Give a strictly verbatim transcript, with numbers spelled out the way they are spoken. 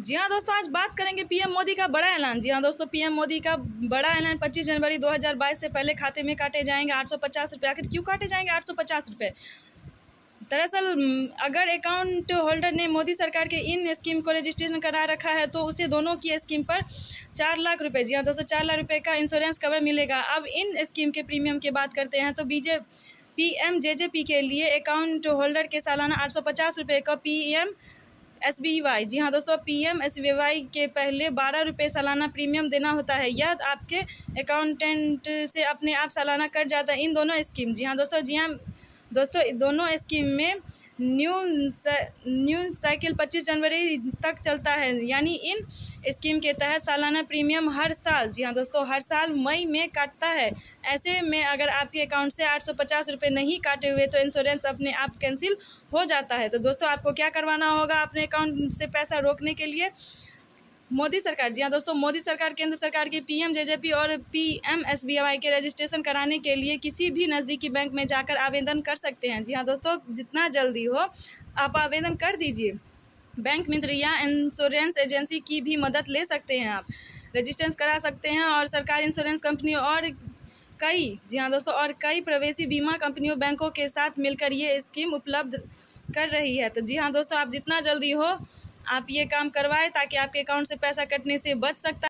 जी हाँ दोस्तों, आज बात करेंगे पीएम मोदी का बड़ा ऐलान। जी हाँ दोस्तों, पीएम मोदी का बड़ा ऐलान पच्चीस जनवरी दो हज़ार बाईस से पहले खाते में काटे जाएंगे आठ सौ पचास रुपये। आखिर क्यों काटे जाएंगे आठ सौ पचास रुपये? दरअसल अगर अकाउंट होल्डर ने मोदी सरकार के इन स्कीम को रजिस्ट्रेशन करा रखा है तो उसे दोनों की स्कीम पर चार लाख रुपए जी हाँ दोस्तों चार लाख रुपए का इंश्योरेंस कवर मिलेगा। अब इन स्कीम के प्रीमियम की बात करते हैं तो B J P M J J P के लिए अकाउंट होल्डर के सालाना आठ सौ पचास रुपये का P M S B Y जी हाँ दोस्तों P M S B Y के पहले बारह रुपये सालाना प्रीमियम देना होता है। यह आपके अकाउंटेंट से अपने आप सालाना कट जाता है। इन दोनों स्कीम जी हाँ दोस्तों जी हाँ दोस्तों दोनों स्कीम में न्यू न्यू साइकिल पच्चीस जनवरी तक चलता है, यानी इन स्कीम के तहत सालाना प्रीमियम हर साल जी हाँ दोस्तों हर साल मई में काटता है। ऐसे में अगर आपके अकाउंट से आठ सौ पचास रुपये नहीं काटे हुए तो इंश्योरेंस अपने आप कैंसिल हो जाता है। तो दोस्तों आपको क्या करवाना होगा अपने अकाउंट से पैसा रोकने के लिए? मोदी सरकार जी हाँ दोस्तों मोदी सरकार केंद्र सरकार की पीएम जेजेपी और पीएमएसबीवाई के रजिस्ट्रेशन कराने के लिए किसी भी नज़दीकी बैंक में जाकर आवेदन कर सकते हैं। जी हाँ दोस्तों, जितना जल्दी हो आप आवेदन कर दीजिए। बैंक मित्र या इंश्योरेंस एजेंसी की भी मदद ले सकते हैं, आप रजिस्ट्रेशन करा सकते हैं। और सरकारी इंश्योरेंस कंपनी और कई जी हाँ दोस्तों और कई प्रवेशी बीमा कंपनियों बैंकों के साथ मिलकर ये स्कीम उपलब्ध कर रही है। तो जी हाँ दोस्तों, आप जितना जल्दी हो आप ये काम करवाएं ताकि आपके अकाउंट से पैसा कटने से बच सकता है।